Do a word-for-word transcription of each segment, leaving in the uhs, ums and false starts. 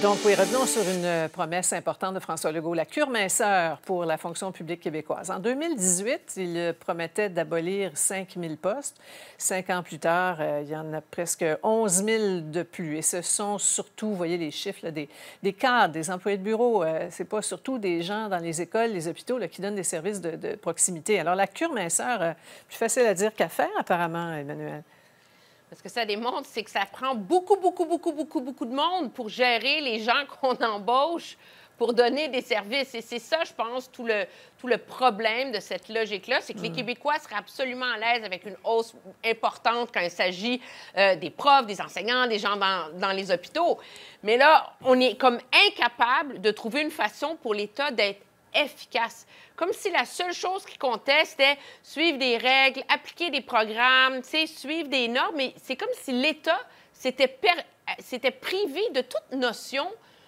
Donc, oui, revenons sur une promesse importante de François Legault, la cure minceur pour la fonction publique québécoise. En deux mille dix-huit, il promettait d'abolir cinq mille postes. Cinq ans plus tard, euh, il y en a presque onze mille de plus. Et ce sont surtout, vous voyez les chiffres, là, des, des cadres, des employés de bureau. Euh, c'est pas surtout des gens dans les écoles, les hôpitaux là, qui donnent des services de, de proximité. Alors, la cure minceur, euh, plus facile à dire qu'à faire, apparemment, Emmanuel. Ce que ça démontre, c'est que ça prend beaucoup, beaucoup, beaucoup, beaucoup, beaucoup de monde pour gérer les gens qu'on embauche pour donner des services. Et c'est ça, je pense, tout le, tout le problème de cette logique-là, c'est que les Québécois seraient absolument à l'aise avec une hausse importante quand il s'agit euh, des profs, des enseignants, des gens dans, dans les hôpitaux. Mais là, on est comme incapable de trouver une façon pour l'État d'être efficace. Comme si la seule chose qui comptait, c'était suivre des règles, appliquer des programmes, suivre des normes. Mais c'est comme si l'État s'était per... privé de toute notion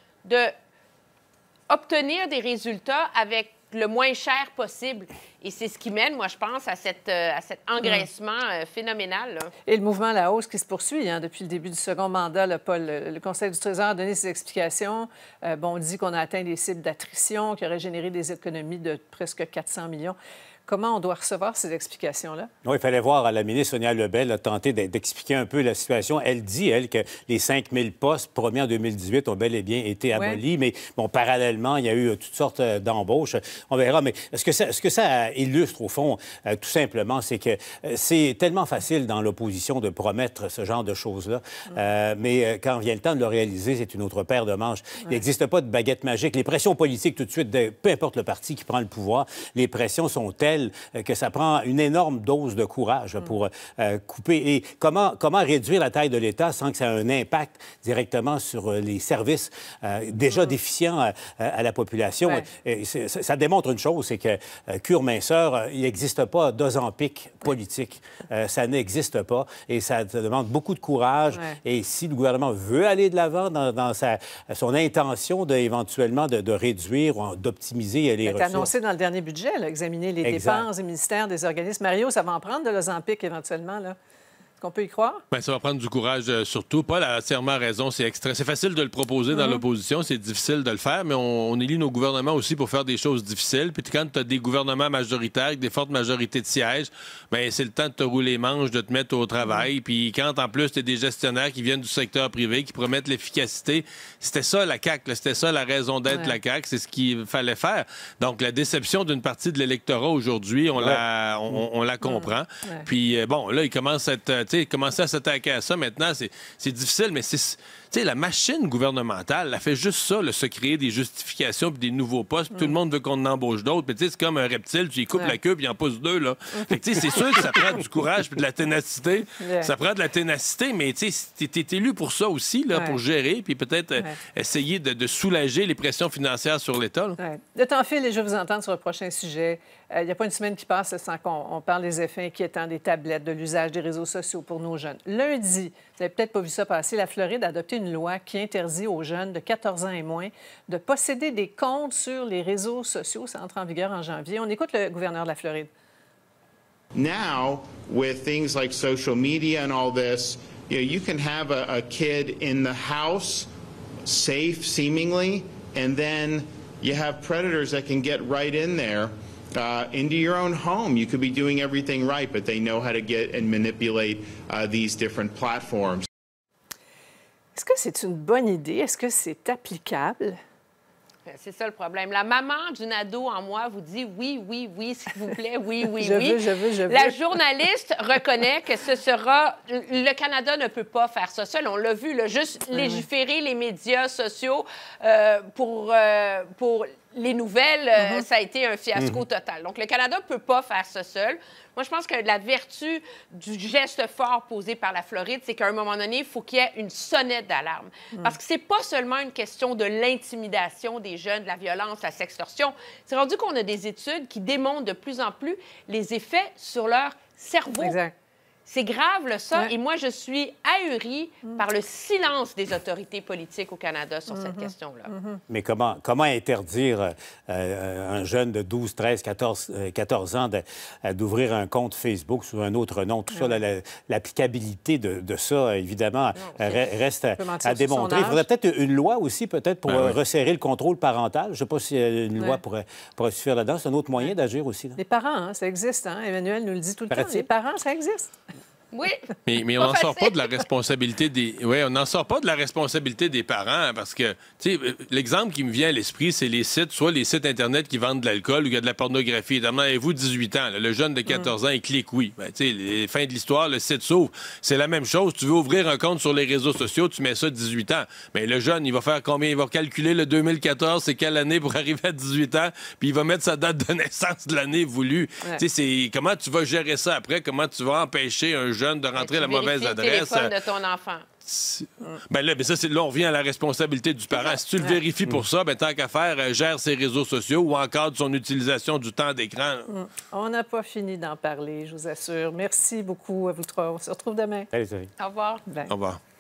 d'obtenir des résultats avec le moins cher possible. Et c'est ce qui mène, moi, je pense, à, cette, à cet engraissement euh, phénoménal. Là. Et le mouvement à la hausse qui se poursuit hein, depuis le début du second mandat. Là, Paul, le Conseil du Trésor a donné ses explications. Euh, bon, on dit qu'on a atteint des cibles d'attrition qui auraient généré des économies de presque quatre cents millions. Comment on doit recevoir ces explications-là? Oui, il fallait voir la ministre Sonia Lebel a tenté d'expliquer un peu la situation. Elle dit, elle, que les cinq mille postes promis en deux mille dix-huit ont bel et bien été abolis. Ouais. Mais, bon, parallèlement, il y a eu toutes sortes d'embauches. On verra. Mais ce que ça, ce que ça illustre, au fond, euh, tout simplement, c'est que euh, c'est tellement facile dans l'opposition de promettre ce genre de choses-là. Mm. Euh, mais euh, quand vient le temps de le réaliser, c'est une autre paire de manches. Ouais. Il n'existe pas de baguette magique. Les pressions politiques, tout de suite, de, peu importe le parti qui prend le pouvoir, les pressions sont telles que ça prend une énorme dose de courage pour euh, couper. Et comment, comment réduire la taille de l'État sans que ça ait un impact directement sur les services euh, déjà mmh. déficients à, à la population? Ouais. Et ça, ça démontre une chose, c'est que euh, cure minceur, il n'existe pas d'Ozempic politique. Euh, ça n'existe pas et ça, ça demande beaucoup de courage. Ouais. Et si le gouvernement veut aller de l'avant dans, dans sa, son intention de, éventuellement de, de réduire ou d'optimiser les ressources... C'est annoncé dans le dernier budget, là, examiner les dépenses des ministères, des organismes. Mario, ça va en prendre de l'Ozempic éventuellement, là? Est-ce qu'on peut y croire? Bien, ça va prendre du courage, euh, surtout. Paul a entièrement raison. C'est extra... C'est facile de le proposer dans mm-hmm. l'opposition. C'est difficile de le faire, mais on, on élit nos gouvernements aussi pour faire des choses difficiles. Puis quand tu as des gouvernements majoritaires avec des fortes majorités de sièges, bien, c'est le temps de te rouler les manches, de te mettre au travail. Mm-hmm. Puis quand, en plus, tu as des gestionnaires qui viennent du secteur privé, qui promettent l'efficacité, c'était ça, la C A Q. Là. C'était ça, la raison d'être de ouais. la C A Q. C'est ce qu'il fallait faire. Donc, la déception d'une partie de l'électorat aujourd'hui, on, ouais. la, on, on la comprend. Mm-hmm. Ouais. Puis, euh, bon, là, il commence à être... Tu sais, commencer à s'attaquer à ça maintenant, c'est difficile, mais c'est... Tu sais, la machine gouvernementale, elle fait juste ça, là, se créer des justifications puis des nouveaux postes. Mm. Tout le monde veut qu'on en embauche d'autres. Tu sais, c'est comme un reptile, tu y coupes ouais. la queue puis il en pousse deux, là. Fait que, tu sais, c'est sûr que ça prend du courage puis de la ténacité. Yeah. Ça prend de la ténacité, mais tu sais, t'es élu pour ça aussi, là, ouais. pour gérer puis peut-être ouais. euh, essayer de, de soulager les pressions financières sur l'État. Ouais. Le temps file et je vais vous entendre sur le prochain sujet. Il euh, n'y a pas une semaine qui passe sans qu'on parle des effets inquiétants des tablettes, de l'usage des réseaux sociaux pour nos jeunes. Lundi, vous n'avez peut-être pas vu ça passer, la Floride a adopté une loi qui interdit aux jeunes de quatorze ans et moins de posséder des comptes sur les réseaux sociaux. Ça entre en vigueur en janvier. On écoute le gouverneur de la Floride. Now, with things like social media and all this, you know, you can have a, a kid in the house, safe seemingly, and then you have predators that can get right in there. Uh, into your own home. You could be doing everything right, but they know how to get and manipulate uh, these different platforms. Est-ce que c'est une bonne idée? Est-ce que c'est applicable? C'est ça le problème. La maman d'une ado en moi vous dit oui, oui, oui, s'il vous plaît, oui, oui, je oui. Veux, je veux, je veux. La journaliste reconnaît que ce sera... Le Canada ne peut pas faire ça seul. On l'a vu, là, juste légiférer les médias sociaux euh, pour, euh, pour les nouvelles, euh, mm-hmm. ça a été un fiasco mm-hmm. total. Donc, le Canada ne peut pas faire ça seul. Moi, je pense que la vertu du geste fort posé par la Floride, c'est qu'à un moment donné, il faut qu'il y ait une sonnette d'alarme. Mm. Parce que c'est pas seulement une question de l'intimidation des jeunes, de la violence, la sextorsion. C'est rendu qu'on a des études qui démontrent de plus en plus les effets sur leur cerveau. Exact. C'est grave, là, ça. Ouais. Et moi, je suis ahurie mm. par le silence des autorités politiques au Canada sur mm-hmm. cette question-là. Mm-hmm. Mais comment, comment interdire euh, un jeune de douze, treize, quatorze, quatorze ans de, d'ouvrir un compte Facebook sous un autre nom? Tout ouais. ça, la, l'applicabilité de, de ça, évidemment, non, reste à, à démontrer. Il faudrait peut-être une loi aussi, peut-être, pour ben, oui. resserrer le contrôle parental. Je ne sais pas si une loi ouais. pourrait, pourrait suffire là-dedans. C'est un autre moyen ouais. d'agir aussi. Là. Les parents, hein, ça existe. Hein? Emmanuel nous le dit tout le Paraît-il? temps. Les parents, ça existe. Oui. Mais, mais on n'en sort pas de la responsabilité des. Oui, on n'en sort pas de la responsabilité des parents parce que, tu sais, l'exemple qui me vient à l'esprit, c'est les sites, soit les sites Internet qui vendent de l'alcool ou il y a de la pornographie. Évidemment, avez-vous dix-huit ans? Là, le jeune de quatorze mm. ans, il clique oui. Ben, tu sais, les fins de l'histoire, le site s'ouvre. C'est la même chose. Tu veux ouvrir un compte sur les réseaux sociaux, tu mets ça dix-huit ans. Mais le jeune, il va faire combien? Il va calculer le deux mille quatorze, c'est quelle année pour arriver à dix-huit ans, puis il va mettre sa date de naissance de l'année voulue. Ouais. Tu sais, c'est comment tu vas gérer ça après? Comment tu vas empêcher un jeune de rentrer la mauvaise adresse? Le téléphone de ton enfant. Ben là, ben ça, c'est, là, on revient à la responsabilité du parent. Si tu le vérifies pour mmh. ça, ben tant qu'à faire, euh, gère ses réseaux sociaux ou encadre son utilisation du temps d'écran. Mmh. On n'a pas fini d'en parler, je vous assure. Merci beaucoup à vous trois. On se retrouve demain. Salut, salut. Au revoir. Bye. Au revoir.